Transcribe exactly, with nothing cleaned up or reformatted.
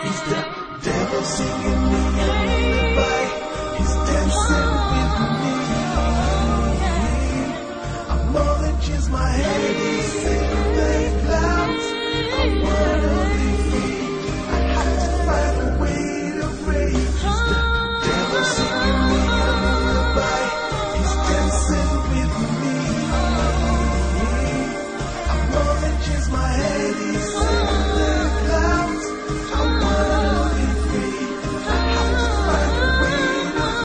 He's the devil singing me a lullaby. He's dancing with me. I'm more than just my head.